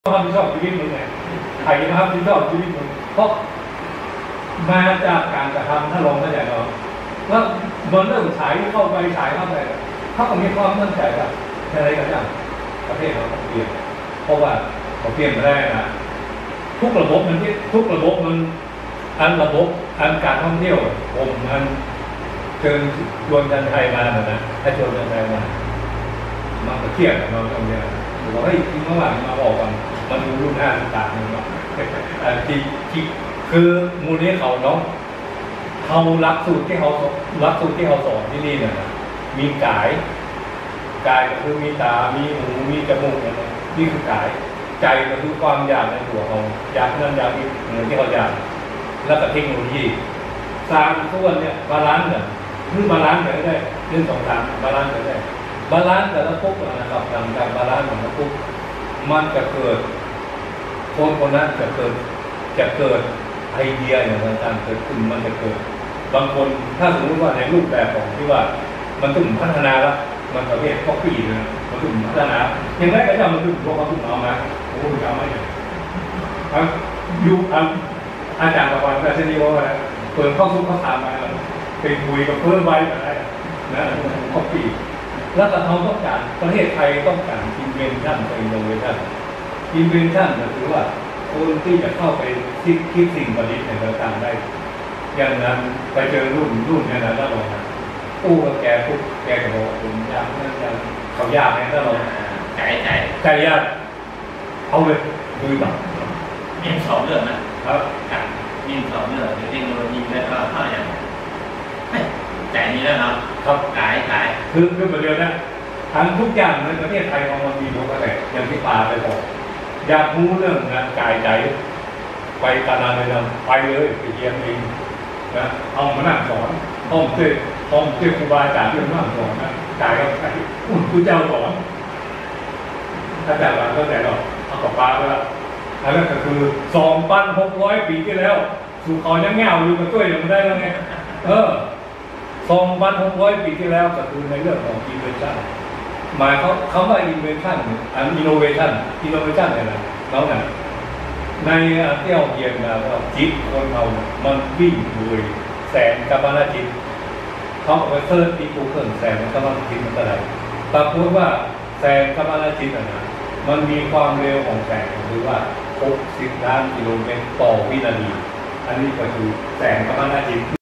ความชอบชีวิตมึงไงใครนะครับที่ชอบชีวิตมึงเพราะมาจากการกระทำถ้าลองเข้าใจเราแล้วมันเริ่มฉายเข้าไปเขาก็มีความมั่นใจว่าอะไรกันอย่างประเทศเราต้องเปลี่ยนเพราะว่าเขาเปลี่ยนไม่ได้นะทุกระบบมันอันระบบอันการท่องเที่ยวผมอันเชิญชวนคนไทยมานะถ้าชวนคนไทยมาก็เที่ยวกับเราตรงนี้เราให้ทิ้งระหว่างมาบอกกันมันดูรุ่นหน้าต่างๆเนาะที่คือมูลนิธิเขาเนาะเขาหลักสูตรที่เขาสอนที่นี่เนี่ยมีกายก็คือมีตามีหูมีจมูกนี่คือกายใจก็คือความอยากในตัวเขาอยากนั่นอยากนี้เหมือนที่เขาอยากแล้วก็เทคโนโลยีสร้างส่วนเนี่ยบาลานซ์เนี่ยคือบาลานซ์ก็ได้เรื่อง2-3บาลานซ์ก็ได้บาลานซ์แต่ละปุ๊บนะครับหลังจากบาลานซ์ของปุ๊บมันจะเกิดคนนั้นจะเกิดไอเดียอย่างต่างๆเกิดขึ้นมันจะเกิดบางคนถ้าสมมติว่าในรูปแบบของที่ว่ามันถึงพัฒนาแล้วมันประเภทก็ปีเลยมันถึงพัฒนาอย่างไรก็จะมันถึงพวกเขาถึงเอามาโอ้โหเอามาอย่างอยู่อาจารย์ประวันราชนิวว่าเปิดเข้าสู่ข้อถามมาไปคุยกับเพื่อนไว้อะไรนะก็ปีแล้วก็เขาต้องการประเทศไทยต้องการอินเวนชั่นอินโนเวชั่นก็คือว่าคนที่จะเข้าไปคิดสิ่งประดิษฐ์ในต่างๆได้อย่างนั้นไปเจอรุ่นเนี่ยนะแล้วเราตู้กับแกก็บอกผมยากนั่นยากเขายากไงถ้าเราใจยากเอาเลยดูแบบมี2 เรื่องนะครับมี2 เรื่องเทคโนโลยีและก็อย่างแต่นี้แล้วครับขายคือประเด็นนะทั้งทุกอย่างในประเทศไทยของมันมีหมดเลยอย่างที่ป่าไปบอกอยากรู้เรื่องนะกายใจไปตานาเลยนะไปเลยไปเรียนเองนะเอามานั่งสอนห้องเจ้ครูบาอาจารย์เรื่องนั่งสอนนะกายก็ใครผู้เจ้าสอนอาจารย์หลังก็แต่เราเอากับปลาไปแล้วอันนั้นก็คือ2,600 ปีที่แล้วสู่เขายังเงาอยู่กับตัวอย่างได้แล้วไง2,600 ปีที่แล้วก็คือในเรื่องของ invention หมายเขาว่า invention innovation เนี่ยนะแล้วนะในเที่ยวเย็นนะว่าจิตคนเรามันวิ่งด้วยแสงกัมมันจิตเขาบอกว่าเซิร์ชที่กูเกิลแสงกัมมันจิตมันอะไรปรากฏว่าแสงกัมมันจิตนะมันมีความเร็วของแสงหรือว่า60 ล้านกิโลเมตรต่อวินาทีอันนี้ก็คือแสงกัมมันจิต